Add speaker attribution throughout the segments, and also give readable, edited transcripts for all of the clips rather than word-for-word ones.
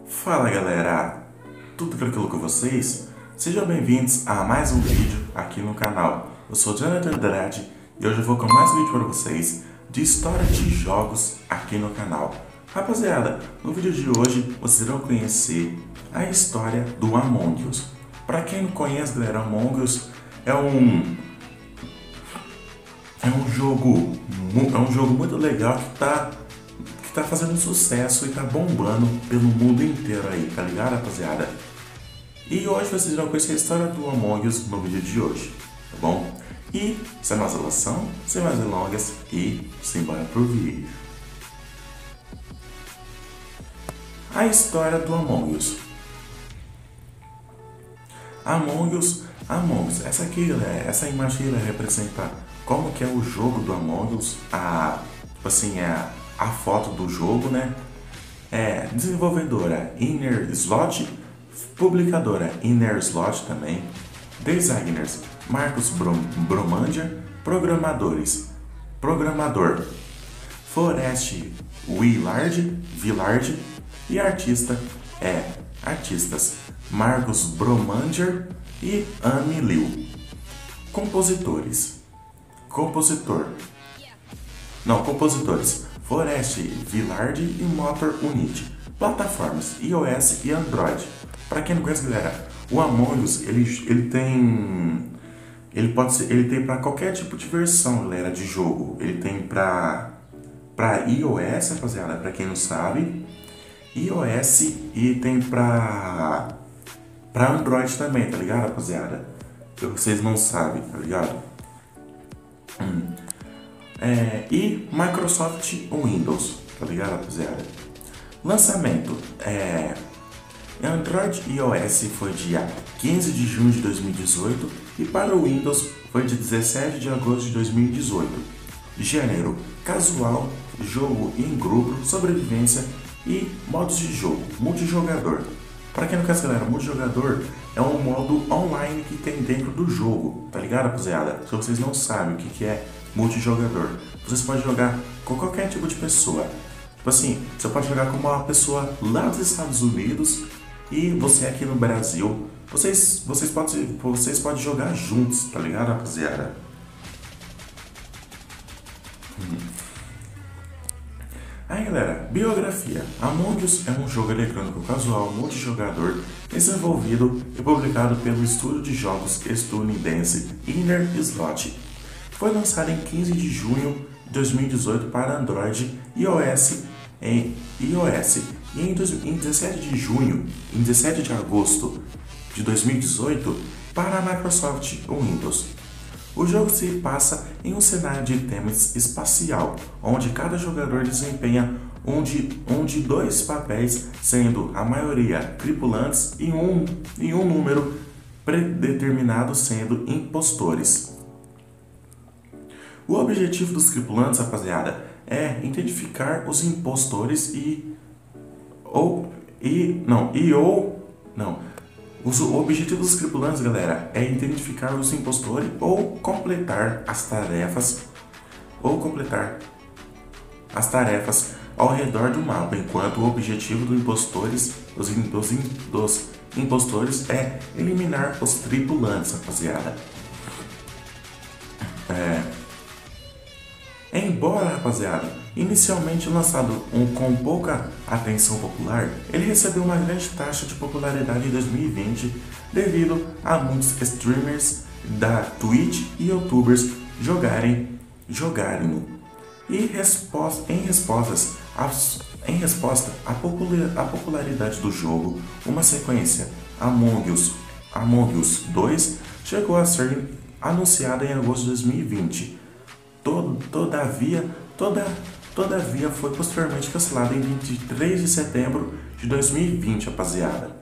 Speaker 1: Fala galera, tudo tranquilo com vocês? Sejam bem-vindos a mais um vídeo aqui no canal. Eu sou Jonathan Andrade e hoje eu vou com mais um vídeo para vocês de história de jogos aqui no canal. Rapaziada, no vídeo de hoje vocês irão conhecer a história do Among Us. Para quem não conhece, galera, Among Us é um jogo muito legal que tá fazendo sucesso e tá bombando pelo mundo inteiro aí, tá ligado, rapaziada? E hoje vocês vão conhecer a história do Among Us no vídeo de hoje, tá bom? E sem mais enrolação, sem mais delongas e simbora pro vídeo. A história do Among Us. Among Us. Essa aqui, galera, essa imagem ela representa como que é o jogo do Among Us, a foto do jogo, né? Desenvolvedora Inner Slot, publicadora Inner Slot também, designers Marcos Bromandia, programador Forest Villard e artistas Marcos Bromandia e Amy Liu. Compositores Forest Villard e Motor Unity. Plataformas iOS e Android. Para quem não conhece, galera, o Among Us ele tem para qualquer tipo de versão, galera, de jogo. Ele tem para iOS, rapaziada, para quem não sabe, iOS, e tem para Android também, tá ligado, rapaziada? Vocês não sabem, tá ligado? E Microsoft Windows, tá ligado, rapaziada? Lançamento Android e iOS foi dia 15 de junho de 2018 e para o Windows foi dia 17 de agosto de 2018. Gênero casual, jogo em grupo, sobrevivência e modos de jogo, multijogador. Para quem não conhece, galera, multijogador é um modo online que tem dentro do jogo, tá ligado, rapaziada? Se vocês não sabem o que é multijogador, vocês podem jogar com qualquer tipo de pessoa. Tipo assim, você pode jogar com uma pessoa lá dos Estados Unidos e você aqui no Brasil. Vocês podem jogar juntos, tá ligado, rapaziada? Aí, galera, biografia. Among Us é um jogo eletrônico casual multijogador desenvolvido e publicado pelo estúdio de jogos estadunidense Inner Slot. Foi lançado em 15 de junho de 2018 para Android e iOS e em 17 de agosto de 2018 para a Microsoft Windows. O jogo se passa em um cenário de tema espacial, onde cada jogador desempenha um de dois papéis, sendo a maioria tripulantes e um número predeterminado sendo impostores. O objetivo dos tripulantes, rapaziada, é identificar os impostores o objetivo dos tripulantes, galera, é identificar os impostores ou completar as tarefas ao redor do mapa, enquanto o objetivo dos impostores é eliminar os tripulantes, rapaziada. Embora, rapaziada, inicialmente lançado com pouca atenção popular, ele recebeu uma grande taxa de popularidade em 2020 devido a muitos streamers da Twitch e youtubers jogarem-no. Em resposta à popularidade do jogo, uma sequência Among Us 2 chegou a ser anunciada em agosto de 2020. Todavia, foi posteriormente cancelada em 23 de setembro de 2020, rapaziada.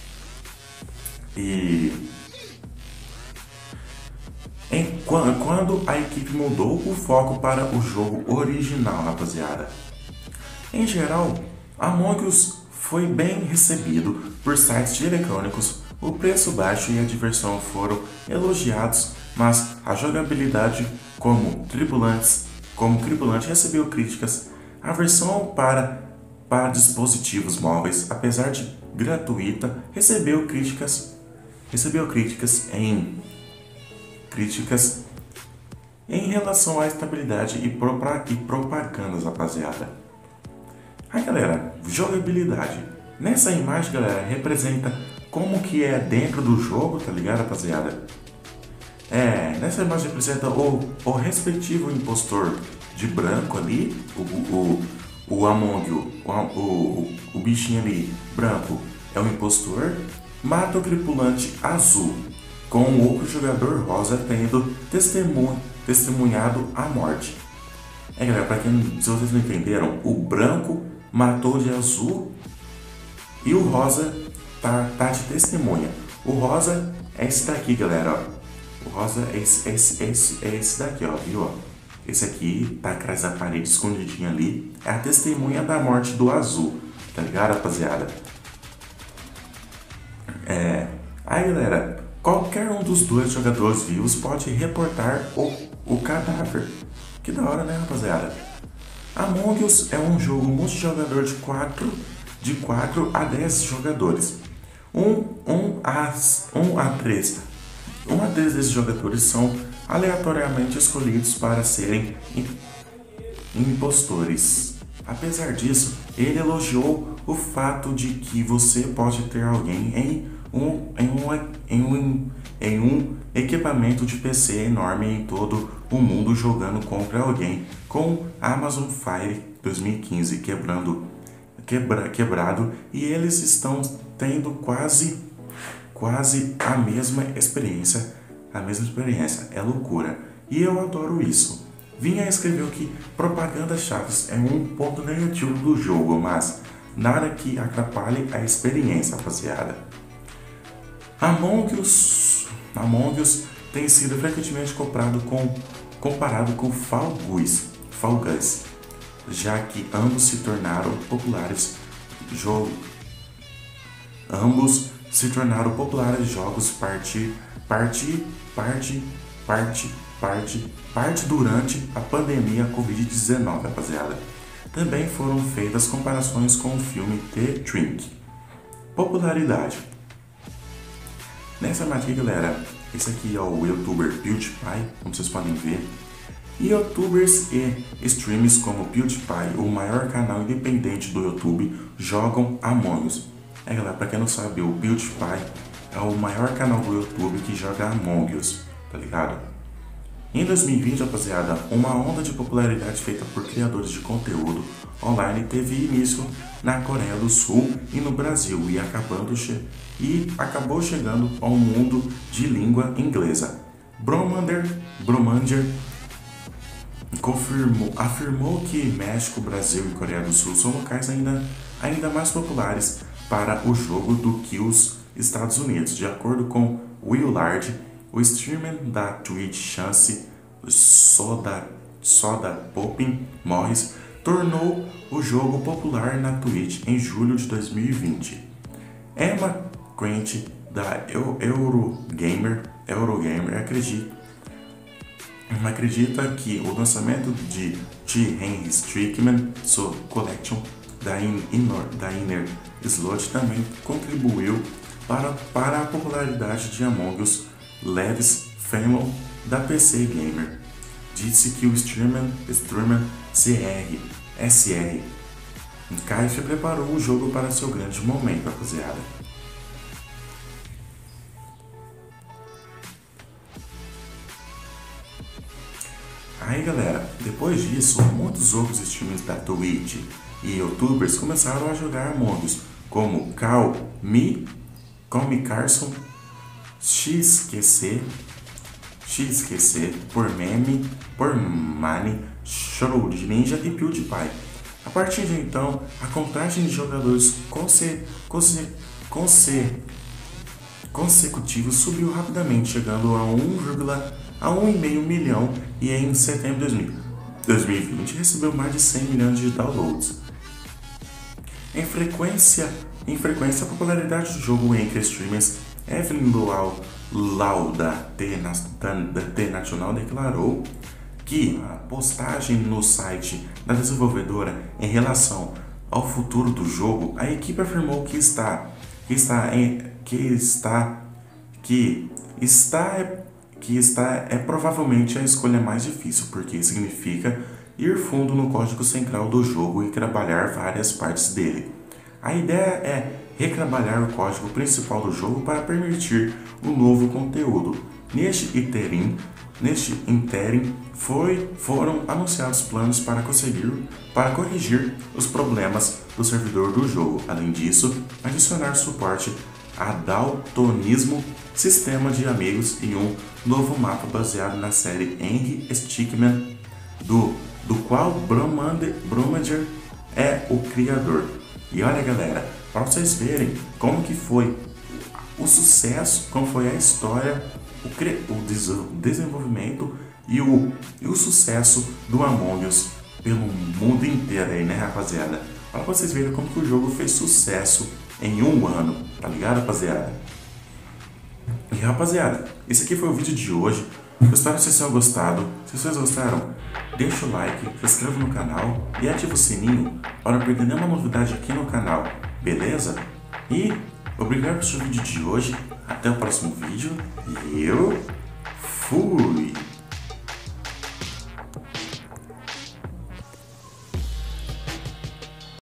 Speaker 1: Quando a equipe mudou o foco para o jogo original, rapaziada. Em geral, Among Us foi bem recebido por sites de eletrônicos. O preço baixo e a diversão foram elogiados, mas a jogabilidade como tripulante recebeu críticas. A versão para dispositivos móveis, apesar de gratuita, recebeu críticas em relação à estabilidade e propagandas, rapaziada. Aí, galera, jogabilidade. Nessa imagem, galera, representa como que é dentro do jogo, tá ligado, rapaziada? Nessa imagem representa o respectivo impostor de branco ali, o Among, o bichinho ali, branco, é o impostor, mata o tripulante azul, com o outro jogador rosa tendo testemunhado a morte. Galera, se vocês não entenderam, o branco matou de azul e o rosa tá de testemunha. O rosa é esse daqui, galera, ó. O rosa é esse daqui, ó, viu? Esse aqui tá atrás da parede, escondidinho ali. É a testemunha da morte do azul, tá ligado, rapaziada? Aí, galera, qualquer um dos dois jogadores vivos pode reportar o cadáver. Que da hora, né, rapaziada? Among Us é um jogo multijogador de 4 a 10 jogadores. 1 a 3 desses jogadores são aleatoriamente escolhidos para serem impostores. Apesar disso, ele elogiou o fato de que você pode ter alguém em um equipamento de PC enorme em todo o mundo jogando contra alguém com Amazon Fire 2015 quebrado, e eles estão tendo quase a mesma experiência. É loucura. E eu adoro isso. Vinha escreveu que propagandas chatas é um ponto negativo do jogo, mas nada que atrapalhe a experiência, rapaziada. Among Us tem sido frequentemente comparado com Fall Guys, já que ambos se tornaram populares jogos parte durante a pandemia Covid-19, rapaziada. Também foram feitas comparações com o filme The Drink. Popularidade. Nessa matéria, galera, esse aqui é o youtuber PewDiePie, como vocês podem ver. E youtubers e streamers como PewDiePie, o maior canal independente do YouTube, jogam Among Us. Galera, pra quem não sabe, o PewDiePie é o maior canal do YouTube que joga Among Us, tá ligado? Em 2020, rapaziada, uma onda de popularidade feita por criadores de conteúdo online teve início na Coreia do Sul e no Brasil e acabou chegando ao mundo de língua inglesa. Bromander afirmou que México, Brasil e Coreia do Sul são locais ainda mais populares para o jogo do que os Estados Unidos. De acordo com Will Lard, o streamer da Twitch Chance Soda Poppin Morris tornou o jogo popular na Twitch em julho de 2020. Emma Quent, da Eurogamer acredita que o lançamento de T. Henry Strickman Collection da Inner Slot também contribuiu para a popularidade de Among Us. Levis Fenlon, da PC Gamer, disse que o streamer SR Kaife preparou o jogo para seu grande momento, rapaziada. Aí, galera, depois disso, muitos outros streamers da Twitch e youtubers começaram a jogar Among Us, como Cal Me, Come Carson, XQC, Por Meme, Por Mani, Show de Ninja e PewDiePie. A partir de então, a contagem de jogadores consecutivos subiu rapidamente, chegando a 1,5 milhão, e em setembro de 2020 recebeu mais de 100 milhões de downloads. Em frequência, a popularidade do jogo entre streamers, Evelyn Lau da T Nacional declarou que a postagem no site da desenvolvedora em relação ao futuro do jogo, a equipe afirmou que está que está é provavelmente a escolha mais difícil, porque significa ir fundo no código central do jogo e trabalhar várias partes dele. A ideia é retrabalhar o código principal do jogo para permitir um novo conteúdo. Neste interim foram anunciados planos para corrigir os problemas do servidor do jogo. Além disso, adicionar suporte a daltonismo, sistema de amigos e um novo mapa baseado na série Henry Stickmin, do qual Bromager é o criador. E olha, galera, para vocês verem como que foi o sucesso, como foi a história, o desenvolvimento e o sucesso do Among Us pelo mundo inteiro aí, né, rapaziada? Para vocês verem como que o jogo fez sucesso em um ano, tá ligado, rapaziada? E rapaziada, esse aqui foi o vídeo de hoje. Eu espero que vocês tenham gostado. Se vocês gostaram, deixa o like, se inscreva no canal e ativa o sininho para não perder nenhuma novidade aqui no canal, beleza? E obrigado por assistir o vídeo de hoje. Até o próximo vídeo. E eu